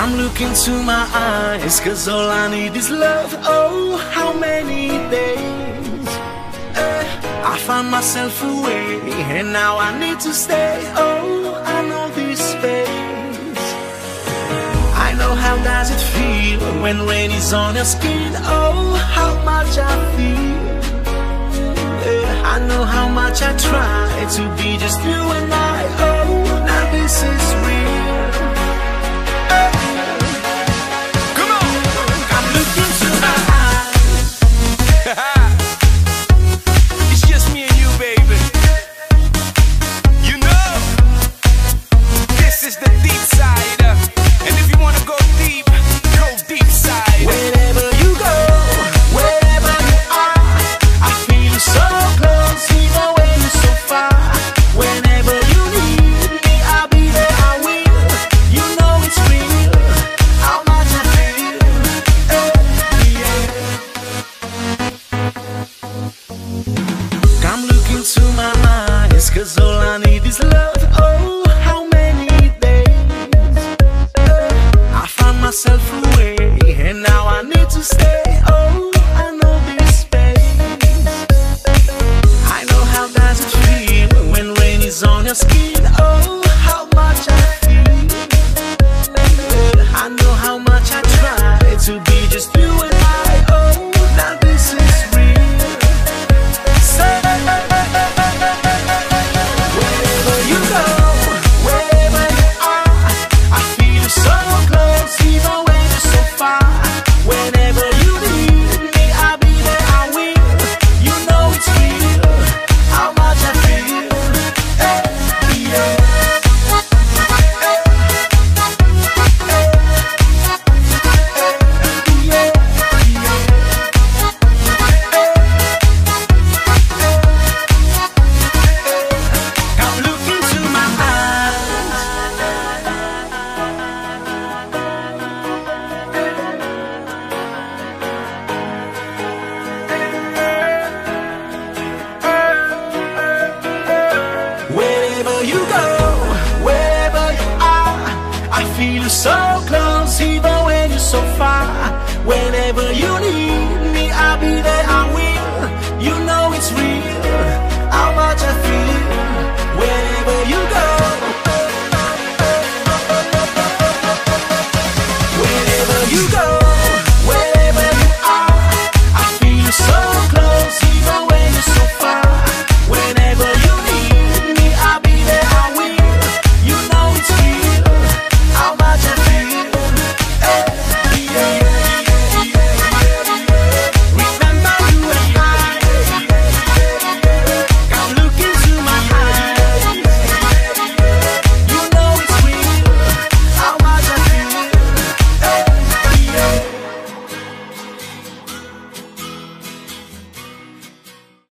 Come look into my eyes, 'cause all I need is love. Oh, how many days I found myself away, and now I need to stay. Oh, I know this space. I know how does it feel when rain is on your skin. Oh, how much I feel. I know how much I try to be just you and I. Oh, now this is real. Come on! I'm looking to my eyes. It's just me and you, baby. You know, this is the deep side. And if you wanna go deep side. Wherever you go, wherever you are, I feel so close, even when you're so far. Whenever you need me, I'll be there, I will. You know it's real, how much I feel. Yeah. Come look into my eyes, 'cause all I need is love. Oh, how many days I found myself away, and now I need to stay. Oh, I know this space. I know how does it feel when rain is on your skin. Oh, how much I feel. I know how much I try to be just you and I. Oh, now this is real. So, wherever you go, wherever you are, I feel so close, even when you're so far. Whenever you need me, I'll be there, I will. You know it's real, how much I feel. Yeah. Come look into my eyes. Wherever you go, wherever you are, I feel so close, even when you're so far. Whenever you need